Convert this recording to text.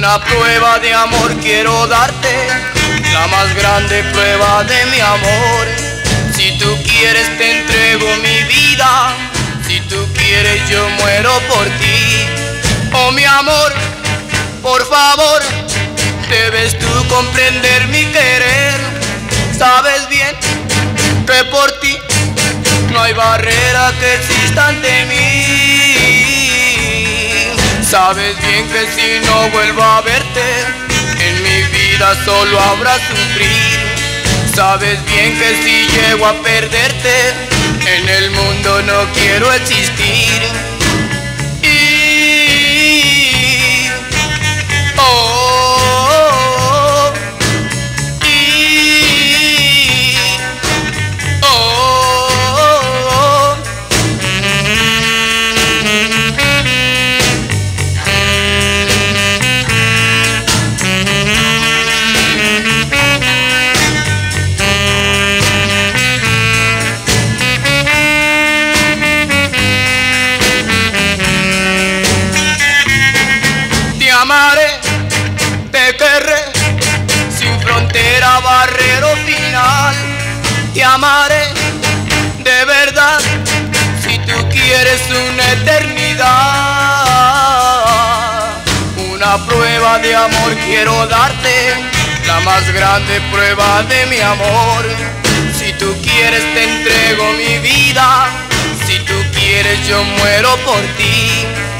Una prueba de amor quiero darte, la más grande prueba de mi amor. Si tú quieres te entrego mi vida, si tú quieres yo muero por ti. Oh mi amor, por favor, debes tú comprender mi querer. Sabes bien que por ti no hay barrera que exista ante mí. Sabes bien que si no vuelvo a verte, en mi vida solo habrá sufrir. Sabes bien que si llego a perderte, en el mundo no quiero existir. Te amaré, te querré, sin frontera, barrero final. Te amaré, de verdad, si tú quieres una eternidad. Una prueba de amor quiero darte, la más grande prueba de mi amor. Si tú quieres te entrego mi vida, si tú quieres yo muero por ti.